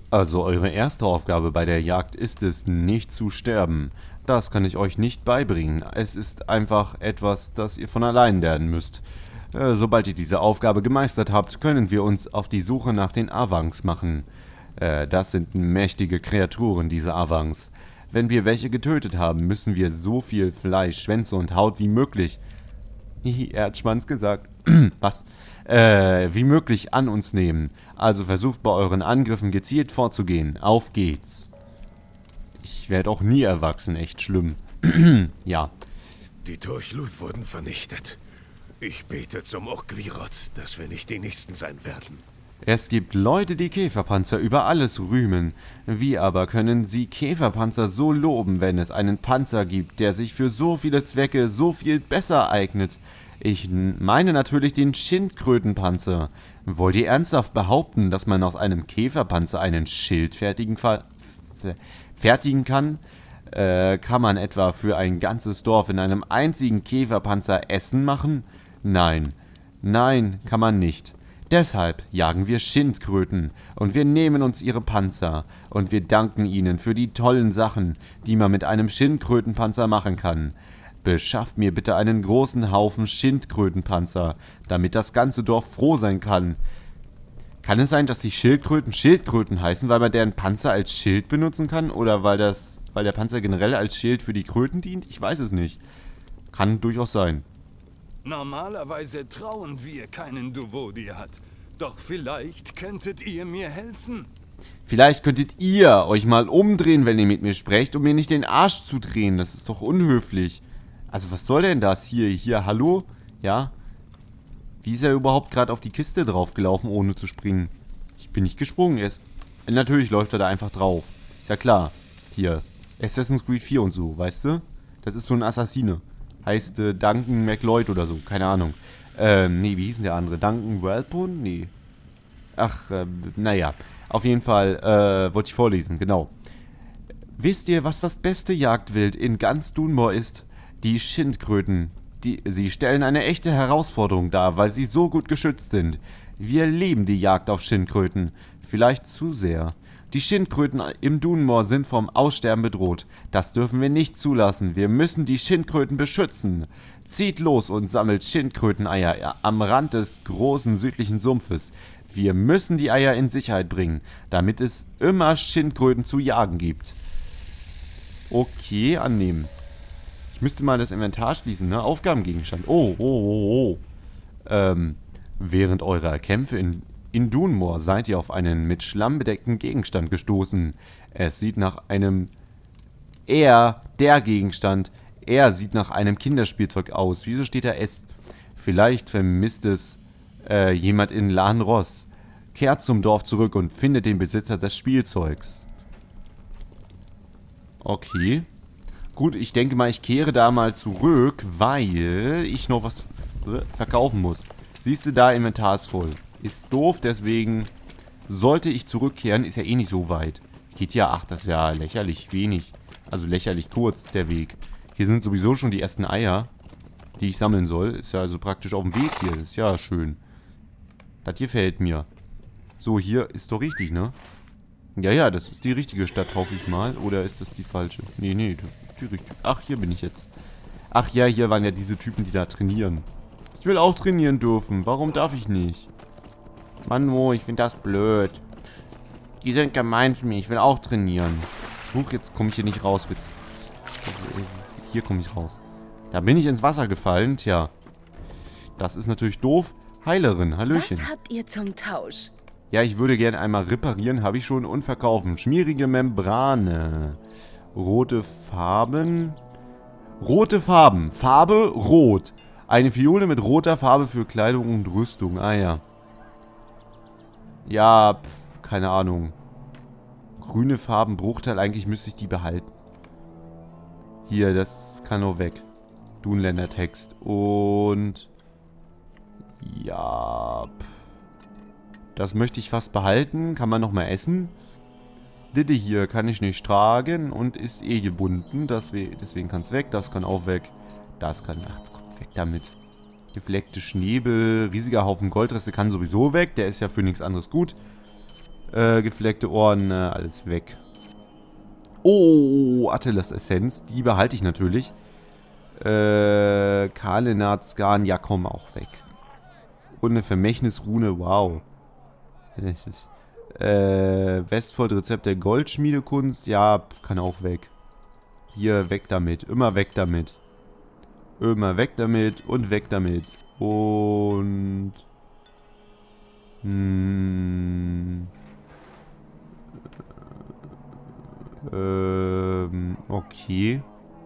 Also eure erste Aufgabe bei der Jagd ist es, nicht zu sterben. Das kann ich euch nicht beibringen. Es ist einfach etwas, das ihr von allein lernen müsst. Sobald ihr diese Aufgabe gemeistert habt, können wir uns auf die Suche nach den Avangs machen. Das sind mächtige Kreaturen, diese Avangs. Wenn wir welche getötet haben, müssen wir so viel Fleisch, Schwänze und Haut wie möglich... Er hat Schwanz gesagt. Was? Wie möglich an uns nehmen. Also versucht bei euren Angriffen gezielt vorzugehen. Auf geht's. Ich werde auch nie erwachsen, echt schlimm. Ja. Die Torchluth wurden vernichtet. Ich bete zum Ogviroth, dass wir nicht die Nächsten sein werden. Es gibt Leute, die Käferpanzer über alles rühmen. Wie aber können sie Käferpanzer so loben, wenn es einen Panzer gibt, der sich für so viele Zwecke so viel besser eignet? Ich meine natürlich den Schildkrötenpanzer. Wollt ihr ernsthaft behaupten, dass man aus einem Käferpanzer einen Schild fertigen kann? Kann man etwa für ein ganzes Dorf in einem einzigen Käferpanzer Essen machen? Nein. Nein, kann man nicht. Deshalb jagen wir Schildkröten und wir nehmen uns ihre Panzer und wir danken ihnen für die tollen Sachen, die man mit einem Schildkrötenpanzer machen kann. Beschafft mir bitte einen großen Haufen Schildkrötenpanzer, damit das ganze Dorf froh sein kann. Kann es sein, dass die Schildkröten Schildkröten heißen, weil man deren Panzer als Schild benutzen kann? Oder weil der Panzer generell als Schild für die Kröten dient? Ich weiß es nicht. Kann durchaus sein. Normalerweise trauen wir keinen Duvodir-Hat. Doch vielleicht könntet ihr mir helfen. Vielleicht könntet ihr euch mal umdrehen, wenn ihr mit mir sprecht, um mir nicht den Arsch zu drehen. Das ist doch unhöflich. Also was soll denn das hier, hallo? Ja? Wie ist er überhaupt gerade auf die Kiste draufgelaufen, ohne zu springen? Ich bin nicht gesprungen. Natürlich läuft er da einfach drauf. Ist ja klar. Hier. Assassin's Creed 4 und so, weißt du? Das ist so ein Assassine. Heißt Duncan MacLeod oder so, keine Ahnung. Nee, wie hieß denn der andere? Duncan Wellbone? Nee. Ach, naja. Auf jeden Fall, wollte ich vorlesen, genau. Wisst ihr, was das beste Jagdwild in ganz Dunmore ist? Die Schildkröten. Sie stellen eine echte Herausforderung dar, weil sie so gut geschützt sind. Wir lieben die Jagd auf Schildkröten. Vielleicht zu sehr. Die Schildkröten im Dunmore sind vom Aussterben bedroht. Das dürfen wir nicht zulassen. Wir müssen die Schildkröten beschützen. Zieht los und sammelt Schildkröteneier am Rand des großen südlichen Sumpfes. Wir müssen die Eier in Sicherheit bringen, damit es immer Schildkröten zu jagen gibt. Okay, annehmen. Ich müsste mal das Inventar schließen, ne? Aufgabengegenstand. Während eurer Kämpfe in Dunmore seid ihr auf einen mit Schlamm bedeckten Gegenstand gestoßen. Es sieht nach einem... der Gegenstand. Er sieht nach einem Kinderspielzeug aus. Wieso steht da S? Vielleicht vermisst es jemand in Lanros. Kehrt zum Dorf zurück und findet den Besitzer des Spielzeugs. Okay. Gut, ich denke mal, ich kehre da mal zurück, weil ich noch was verkaufen muss. Siehst du, da Inventar ist voll. Ist doof, deswegen sollte ich zurückkehren. Ist ja eh nicht so weit. Geht ja, ach, das ist ja lächerlich wenig. Also lächerlich kurz, der Weg. Hier sind sowieso schon die ersten Eier, die ich sammeln soll. Ist ja also praktisch auf dem Weg hier. Das ist ja schön. Das hier gefällt mir. So, hier ist doch richtig, ne? Ja, das ist die richtige Stadt, hoffe ich mal. Oder ist das die falsche? Nee, das ist die richtige. Ach, hier bin ich jetzt. Ach ja, hier waren ja diese Typen, die da trainieren. Ich will auch trainieren dürfen. Warum darf ich nicht? Mann, ich finde das blöd. Die sind gemein zu mir. Ich will auch trainieren. Huch, jetzt komme ich hier nicht raus. Hier komme ich raus. Da bin ich ins Wasser gefallen. Tja. Das ist natürlich doof. Heilerin, hallöchen. Was habt ihr zum Tausch? Ja, ich würde gerne einmal reparieren. Habe ich schon und verkaufen. Schmierige Membrane. Rote Farben. Rote Farben. Farbe rot. Eine Fiole mit roter Farbe für Kleidung und Rüstung. Ah ja. Ja, keine Ahnung. Grüne Farben, Bruchteil. Eigentlich müsste ich die behalten. Hier, das kann nur weg. Dunländer Text. Und... ja... das möchte ich fast behalten. Kann man noch mal essen. Ditte hier kann ich nicht tragen und ist eh gebunden. Deswegen kann es weg. Das kann auch weg. Das kann... ach, kommt weg damit. Gefleckte Schnäbel. Riesiger Haufen Goldreste kann sowieso weg. Der ist ja für nichts anderes gut. Gefleckte Ohren, alles weg. Oh, Atlas-Essenz, die behalte ich natürlich. Kalenat-Skan, ja komm, auch weg. Und eine Vermächtnisrune, wow. Westfold-Rezept der Goldschmiedekunst, ja, kann auch weg. Hier, weg damit, immer weg damit. Immer weg damit und weg damit. Und... okay.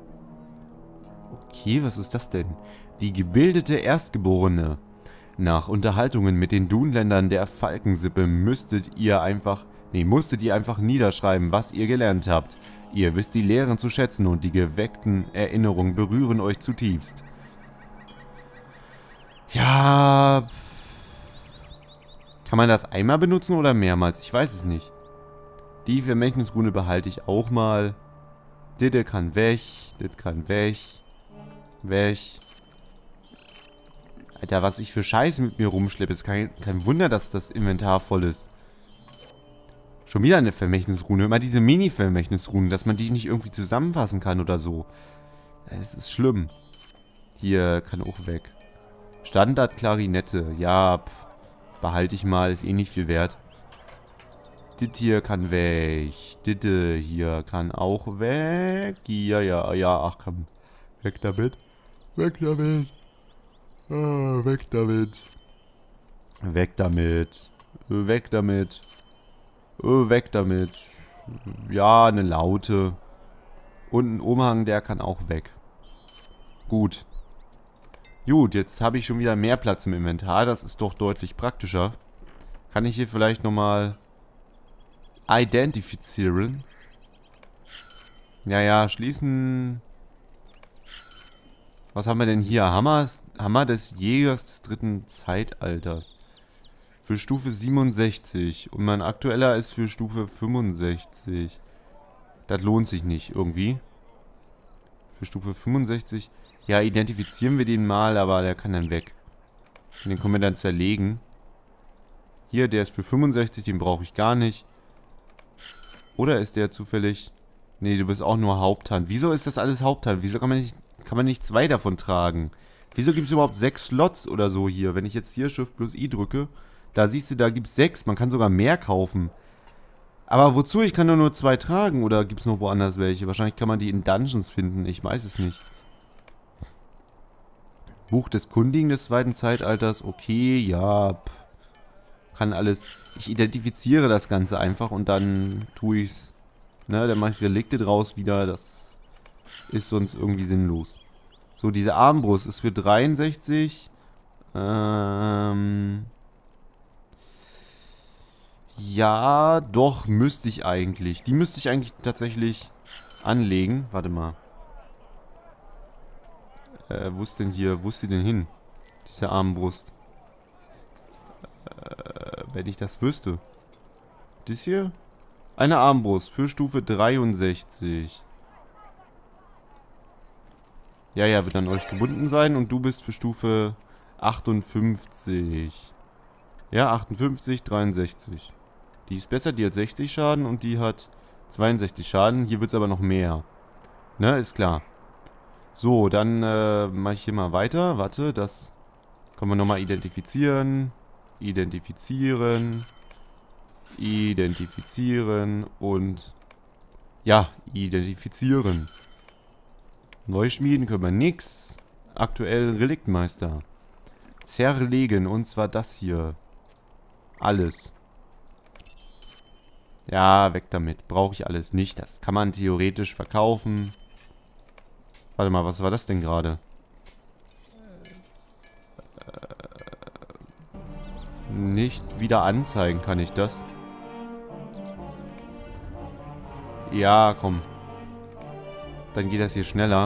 Okay, was ist das denn? Die gebildete Erstgeborene. Nach Unterhaltungen mit den Dunländern der Falkensippe musstet ihr einfach niederschreiben, was ihr gelernt habt. Ihr wisst die Lehren zu schätzen und die geweckten Erinnerungen berühren euch zutiefst. Ja... Kann man das einmal benutzen oder mehrmals? Ich weiß es nicht. Die Vermächtnisrune behalte ich auch mal. Das kann weg. Das kann weg. Weg. Alter, was ich für Scheiße mit mir rumschleppe. Ist kein Wunder, dass das Inventar voll ist. Schon wieder eine Vermächtnisrune. Immer diese Mini-Vermächtnisrunen, dass man die nicht irgendwie zusammenfassen kann oder so. Es ist schlimm. Hier kann auch weg. Standard-Klarinette. Ja, behalte ich mal. Ist eh nicht viel wert. Das hier kann weg. Das hier kann auch weg. Ja. Ach komm. Weg damit. Weg damit. Weg damit. Weg damit. Weg damit. Weg damit. Ja, eine Laute. Und ein Umhang, der kann auch weg. Gut. Gut, jetzt habe ich schon wieder mehr Platz im Inventar. Das ist doch deutlich praktischer. Kann ich hier vielleicht nochmal identifizieren? Ja, schließen. Was haben wir denn hier? Hammer des Jägers des 3. Zeitalters. Für Stufe 67. Und mein aktueller ist für Stufe 65. Das lohnt sich nicht irgendwie. Für Stufe 65. Ja, identifizieren wir den mal, aber der kann dann weg. Den können wir dann zerlegen. Hier, der ist für 65, den brauche ich gar nicht. Oder ist der zufällig... Nee, du bist auch nur Haupthand. Wieso ist das alles Haupthand? Wieso kann man nicht 2 davon tragen? Wieso gibt es überhaupt 6 Slots oder so hier? Wenn ich jetzt hier Shift plus I drücke, da siehst du, da gibt es 6. Man kann sogar mehr kaufen. Aber wozu? Ich kann nur 2 tragen. Oder gibt es noch woanders welche? Wahrscheinlich kann man die in Dungeons finden. Ich weiß es nicht. Buch des Kundigen des 2. Zeitalters. Okay, ja. Kann alles. Ich identifiziere das Ganze einfach und dann tue ich's. Ne, dann mache ich Relikte draus wieder. Das ist sonst irgendwie sinnlos. So, diese Armbrust ist für 63. Ja, doch, müsste ich eigentlich. Die müsste ich eigentlich tatsächlich anlegen. Warte mal. Wo ist denn denn hin? Diese Armbrust. Wenn ich das wüsste. Das hier? Eine Armbrust für Stufe 63. Ja, wird an euch gebunden sein und du bist für Stufe 58. Ja, 58, 63. Die ist besser, die hat 60 Schaden und die hat 62 Schaden. Hier wird es aber noch mehr. Ne, ist klar. So, dann mache ich hier mal weiter. Warte, das können wir nochmal identifizieren. Identifizieren und ja, identifizieren. Neu schmieden können wir nix. Aktuell Reliktmeister. Zerlegen, und zwar das hier. Alles. Ja, weg damit. Brauche ich alles nicht. Das kann man theoretisch verkaufen. Warte mal, was war das denn gerade? Nicht wieder anzeigen kann ich das. Ja, komm. Dann geht das hier schneller.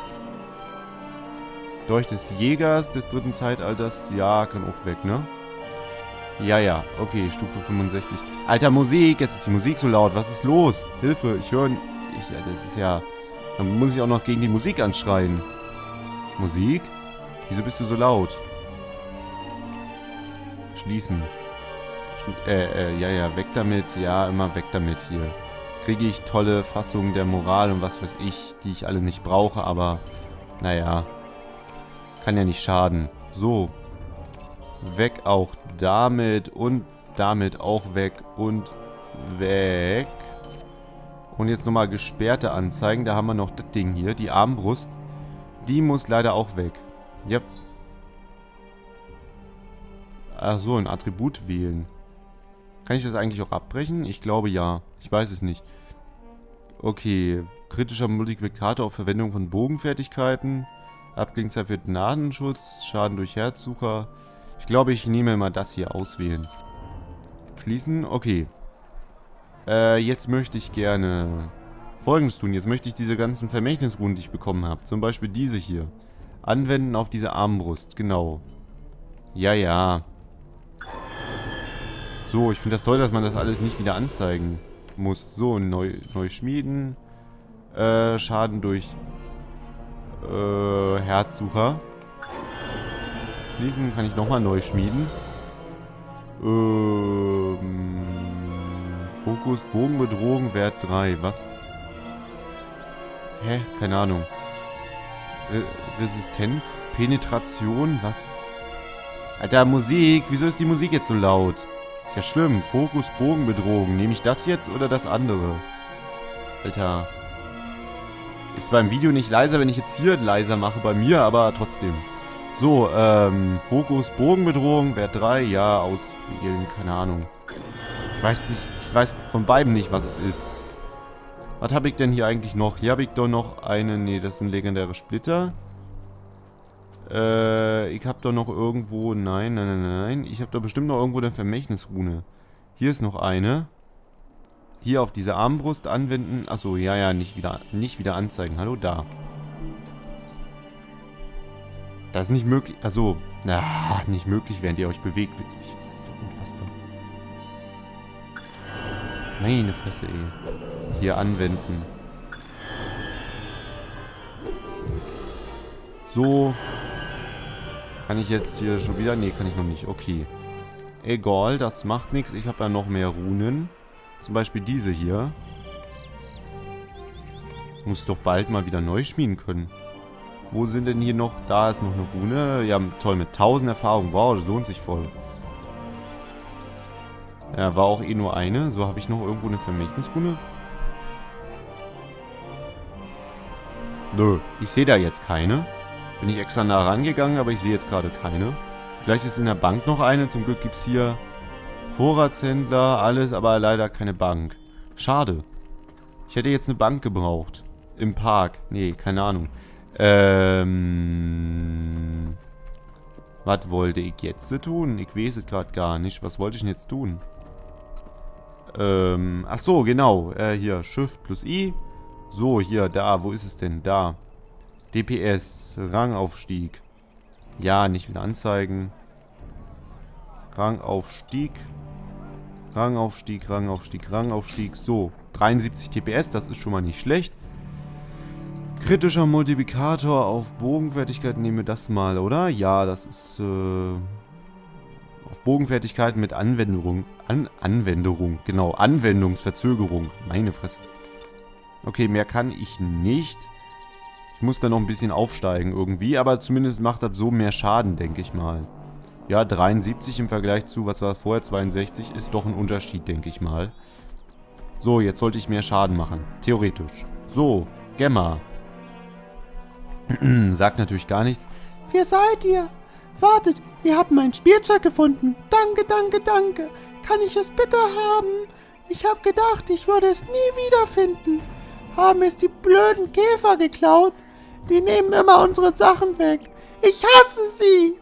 Dolch des Jägers des 3. Zeitalters. Ja, kann auch weg, ne? Ja. Okay, Stufe 65. Alter, Musik. Jetzt ist die Musik so laut. Was ist los? Hilfe, ich höre... das ist ja... Dann muss ich auch noch gegen die Musik anschreien. Musik? Wieso bist du so laut? Schließen. Ja, weg damit. Ja, immer weg damit hier. Kriege ich tolle Fassungen der Moral und was weiß ich, die ich alle nicht brauche, aber naja. Kann ja nicht schaden. So. Weg auch damit und damit auch weg und weg. Und jetzt nochmal gesperrte Anzeigen. Da haben wir noch das Ding hier, die Armbrust. Die muss leider auch weg. Yep. Ach so, ein Attribut wählen. Kann ich das eigentlich auch abbrechen? Ich glaube ja. Ich weiß es nicht. Okay. Kritischer Multiplikator auf Verwendung von Bogenfertigkeiten. Abklingzeit für Gnadenschutz. Schaden durch Herzsucher. Ich glaube, ich nehme mal das hier auswählen. Schließen. Okay. Jetzt möchte ich gerne Folgendes tun. Jetzt möchte ich diese ganzen Vermächtnisrunen, die ich bekommen habe. Zum Beispiel diese hier. Anwenden auf diese Armbrust. Genau. Ja, ja. So, ich finde das toll, dass man das alles nicht wieder anzeigen muss. So, neu schmieden. Schaden durch Herzsucher. Diesen kann ich nochmal neu schmieden. Fokus, Bogenbedrohung, Wert 3. Was? Hä? Keine Ahnung. Resistenz, Penetration, was? Alter, Musik. Wieso ist die Musik jetzt so laut? Ist ja schlimm. Fokus, Bogenbedrohung. Nehme ich das jetzt oder das andere? Alter. Ist beim Video nicht leiser, wenn ich jetzt hier leiser mache bei mir, aber trotzdem. So, Fokus, Bogenbedrohung, Wert 3. Ja, auswählen. Keine Ahnung. Ich weiß von beiden nicht, was es ist. Was habe ich denn hier eigentlich noch? Hier habe ich doch noch eine... Nee, das sind legendäre Splitter. Ich habe doch noch irgendwo... Nein. Ich habe doch bestimmt noch irgendwo eine Vermächtnisrune. Hier ist noch eine. Hier auf diese Armbrust anwenden. Achso, ja, nicht wieder anzeigen. Hallo, da. Das ist nicht möglich... Achso. Nicht möglich, während ihr euch bewegt. Witzig. Das ist doch unfassbar. Meine Fresse, ey. Hier anwenden. So. Kann ich jetzt hier schon wieder... Nee, kann ich noch nicht. Okay. Egal, das macht nichts. Ich habe ja noch mehr Runen. Zum Beispiel diese hier. Muss ich doch bald mal wieder neu schmieden können. Wo sind denn hier noch... Da ist noch eine Rune. Ja, toll, mit 1000 Erfahrungen. Wow, das lohnt sich voll. Ja, war auch eh nur eine. So, habe ich noch irgendwo eine Vermächtnisrune? Nö, ich sehe da jetzt keine. Bin ich extra nah rangegangen, aber ich sehe jetzt gerade keine. Vielleicht ist in der Bank noch eine. Zum Glück gibt es hier Vorratshändler, alles, aber leider keine Bank. Schade. Ich hätte jetzt eine Bank gebraucht. Im Park. Nee, keine Ahnung. Was wollte ich jetzt tun? Ich weiß es gerade gar nicht. Was wollte ich denn jetzt tun? Ach so, genau. Hier, Shift plus I. So, hier, da. Wo ist es denn? Da. DPS. Rangaufstieg. Ja, nicht wieder anzeigen. Rangaufstieg. Rangaufstieg. So, 73 TPS. Das ist schon mal nicht schlecht. Kritischer Multiplikator auf Bogenfertigkeit. Nehmen wir das mal, oder? Ja, das ist, auf Bogenfertigkeit mit Anwendung. Genau, Anwendungsverzögerung. Meine Fresse. Okay, mehr kann ich nicht. Ich muss da noch ein bisschen aufsteigen irgendwie, aber zumindest macht das so mehr Schaden, denke ich mal. Ja, 73 im Vergleich zu, was war vorher, 62, ist doch ein Unterschied, denke ich mal. So, jetzt sollte ich mehr Schaden machen. Theoretisch. So, Gemma. Sagt natürlich gar nichts. Wer seid ihr? Wartet, wir haben mein Spielzeug gefunden. Danke. Kann ich es bitte haben? Ich habe gedacht, ich würde es nie wiederfinden. Haben es die blöden Käfer geklaut? Die nehmen immer unsere Sachen weg. Ich hasse sie.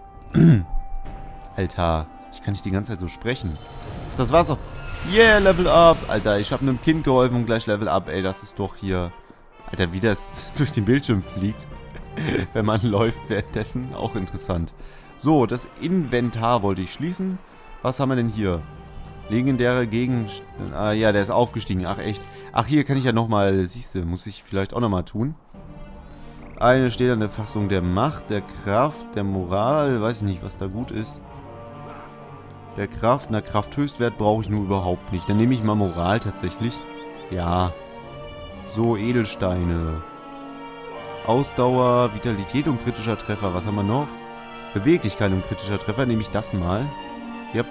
Alter, ich kann nicht die ganze Zeit so sprechen. Das war's doch. Yeah, Level Up. Alter, ich habe einem Kind geholfen und gleich Level Up. Ey, das ist doch hier... Alter, wie das durch den Bildschirm fliegt. Wenn man läuft währenddessen. Auch interessant. So, das Inventar wollte ich schließen. Was haben wir denn hier? Legendäre Gegenstände. Ah, ja, der ist aufgestiegen. Ach, echt. Ach, hier kann ich ja nochmal... Siehste, muss ich vielleicht auch nochmal tun. Eine stählerne Fassung der Macht, der Kraft, der Moral. Weiß ich nicht, was da gut ist. Der Kraft. Na, Krafthöchstwert brauche ich nur überhaupt nicht. Dann nehme ich mal Moral tatsächlich. Ja. So, Edelsteine. Ausdauer, Vitalität und kritischer Treffer. Was haben wir noch? Beweglichkeit und kritischer Treffer. Nehme ich das mal. Yep.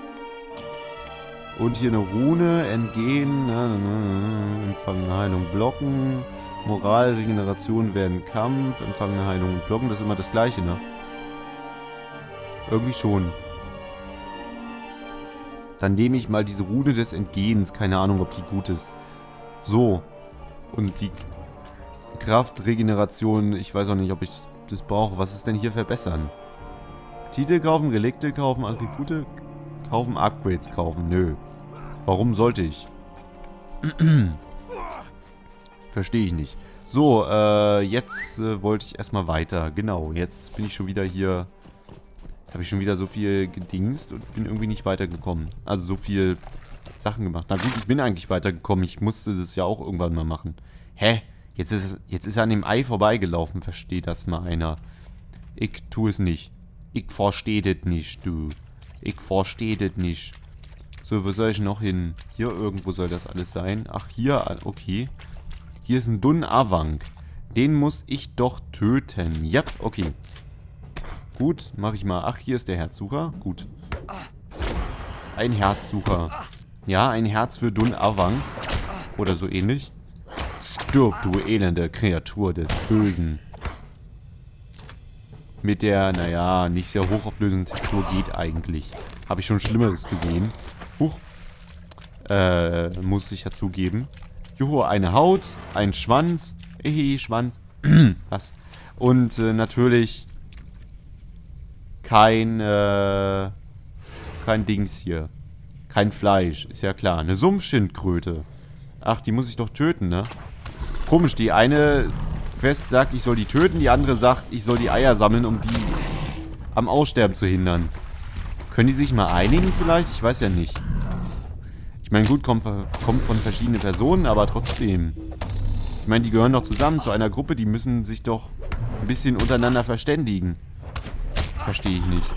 Und hier eine Rune. Entgehen. Empfangen, Heilung, Blocken. Moral, Regeneration werden Kampf. Empfangen, Heilung und Blocken. Das ist immer das Gleiche, ne? Irgendwie schon. Dann nehme ich mal diese Rune des Entgehens. Keine Ahnung, ob die gut ist. So. Und die Kraftregeneration. Ich weiß auch nicht, ob ich das brauche. Was ist denn hier verbessern? Titel kaufen, Relikte kaufen, Attribute kaufen, Upgrades kaufen. Nö. Warum sollte ich? Verstehe ich nicht. So, jetzt wollte ich erstmal weiter. Genau, jetzt bin ich schon wieder hier. Jetzt habe ich schon wieder so viel gedingst und bin irgendwie nicht weitergekommen. Also so viel Sachen gemacht. Na gut, ich bin eigentlich weitergekommen. Ich musste das ja auch irgendwann mal machen. Hä? Jetzt ist er an dem Ei vorbeigelaufen. Versteht das mal einer. Ich tue es nicht. Ich verstehe das nicht, du. Ich verstehe das nicht. So, wo soll ich noch hin? Hier irgendwo soll das alles sein. Ach, hier, okay. Hier ist ein Dun Avank. Den muss ich doch töten. Ja, okay. Gut, mache ich mal. Ach, hier ist der Herzsucher. Gut. Ein Herzsucher. Ja, ein Herz für Dun Avanks. Oder so ähnlich. Stirb, du elende Kreatur des Bösen. Mit der, naja, nicht sehr hochauflösenden Textur geht eigentlich. Habe ich schon Schlimmeres gesehen. Huch. Muss ich ja zugeben. Juhu, eine Haut, ein Schwanz. Schwanz. Was? Und natürlich kein Dings hier. Kein Fleisch, ist ja klar. Eine Sumpfschildkröte. Ach, die muss ich doch töten, ne? Komisch, die eine Quest sagt, ich soll die töten, die andere sagt, ich soll die Eier sammeln, um die am Aussterben zu hindern. Können die sich mal einigen vielleicht? Ich weiß ja nicht. Ich meine, gut, kommt von verschiedenen Personen, aber trotzdem. Ich meine, die gehören doch zusammen zu einer Gruppe, die müssen sich doch ein bisschen untereinander verständigen. Verstehe ich nicht.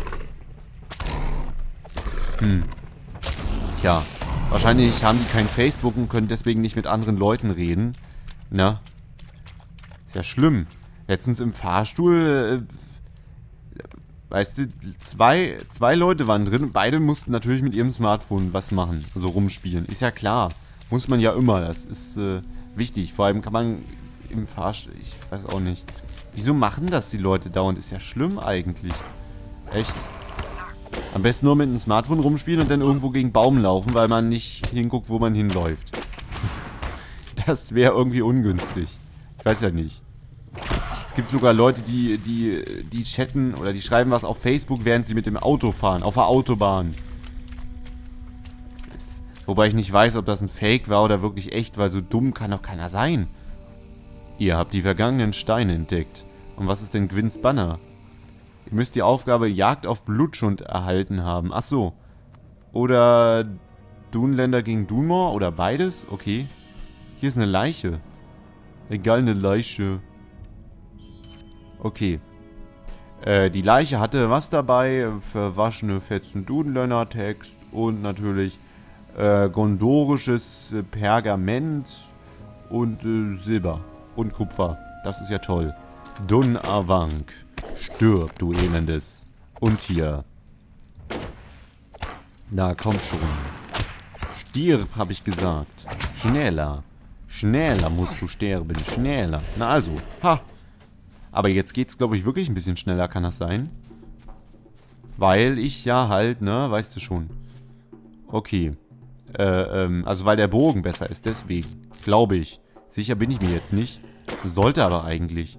Tja, wahrscheinlich haben die kein Facebook und können deswegen nicht mit anderen Leuten reden. Na? Ist ja schlimm. Letztens im Fahrstuhl, weißt du, zwei Leute waren drin und beide mussten natürlich mit ihrem Smartphone was machen. Also rumspielen. Ist ja klar. Muss man ja immer. Das ist wichtig. Vor allem kann man im Fahrstuhl, ich weiß auch nicht. Wieso machen das die Leute dauernd? Ist ja schlimm eigentlich. Echt. Am besten nur mit dem Smartphone rumspielen und dann irgendwo gegen Baum laufen, weil man nicht hinguckt, wo man hinläuft. Das wäre irgendwie ungünstig. Ich weiß ja nicht. Es gibt sogar Leute, die chatten oder die schreiben was auf Facebook, während sie mit dem Auto fahren. Auf der Autobahn. Wobei ich nicht weiß, ob das ein Fake war oder wirklich echt, weil so dumm kann doch keiner sein. Ihr habt die vergangenen Steine entdeckt. Und was ist denn Gwyn's Banner? Ihr müsst die Aufgabe Jagd auf Blutschund erhalten haben. Ach so. Oder Dunländer gegen Dunmore oder beides? Okay. Hier ist eine Leiche. Egal, eine Leiche. Okay. Die Leiche hatte was dabei? Verwaschene Fetzen Dunländer-Text und natürlich gondorisches Pergament und Silber und Kupfer. Das ist ja toll. Dun Avank. Stirb, du elendes Untier. Na, komm schon. Stirb, habe ich gesagt. Schneller. Schneller musst du sterben. Schneller. Na also. Ha. Aber jetzt geht's, glaube ich, wirklich ein bisschen schneller, kann das sein? Weil ich ja halt, ne, weißt du schon. Okay. Also weil der Bogen besser ist, deswegen. Glaube ich. Sicher bin ich mir jetzt nicht. Sollte aber eigentlich.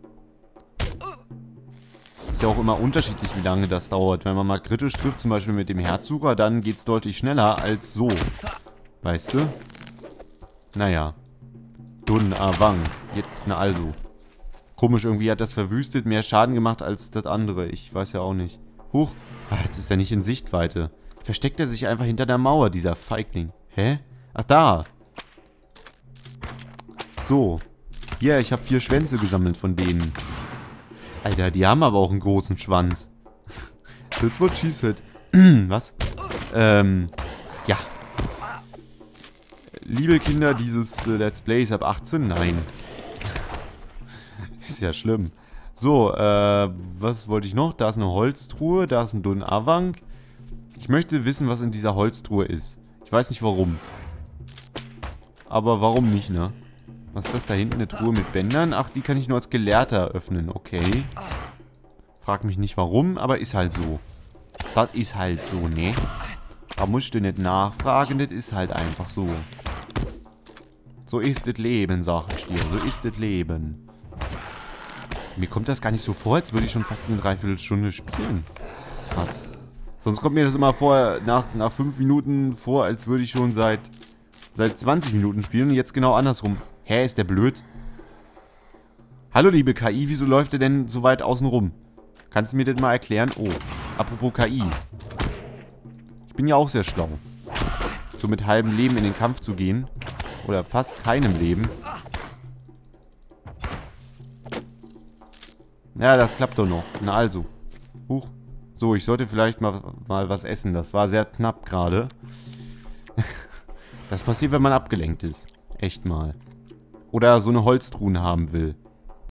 Ist ja auch immer unterschiedlich, wie lange das dauert. Wenn man mal kritisch trifft, zum Beispiel mit dem Herzsucher, dann geht's deutlich schneller als so. Weißt du? Naja. Dun Avank. Jetzt na also. Komisch, irgendwie hat das verwüstet mehr Schaden gemacht als das andere. Ich weiß ja auch nicht. Huch. Ah, jetzt ist er nicht in Sichtweite. Versteckt er sich einfach hinter der Mauer, dieser Feigling. Hä? Ach, da. So. Hier, ich habe 4 Schwänze gesammelt von denen. Alter, die haben aber auch einen großen Schwanz. That's what she said. Was? Ja. Liebe Kinder, dieses Let's Play ist ab 18? Nein. Ist ja schlimm. So, was wollte ich noch? Da ist eine Holztruhe, da ist ein Dunavang. Ich möchte wissen, was in dieser Holztruhe ist. Ich weiß nicht warum. Aber warum nicht, ne? Was ist das da hinten? Eine Truhe mit Bändern? Ach, die kann ich nur als Gelehrter öffnen. Okay. Frag mich nicht warum, aber ist halt so. Das ist halt so, ne? Da musst du nicht nachfragen, das ist halt einfach so. So ist das Leben, sag ich dir. So ist das Leben. Mir kommt das gar nicht so vor, als würde ich schon fast eine Dreiviertelstunde spielen. Krass. Sonst kommt mir das immer vor, nach 5 Minuten vor, als würde ich schon seit 20 Minuten spielen. Und jetzt genau andersrum. Hä, ist der blöd? Hallo, liebe KI, wieso läuft der denn so weit außen rum? Kannst du mir das mal erklären? Oh, apropos KI. Ich bin ja auch sehr schlau. So mit halbem Leben in den Kampf zu gehen. Oder fast keinem Leben. Ja, das klappt doch noch. Na also. Huch. So, ich sollte vielleicht mal was essen. Das war sehr knapp gerade. Das passiert, wenn man abgelenkt ist. Echt mal. Oder so eine Holztruhe haben will.